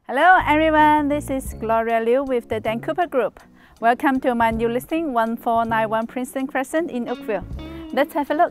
Hello everyone, this is Gloria Liu with the Dan Cooper Group. Welcome to my new listing 1491 Princeton Crescent in Oakville. Let's have a look.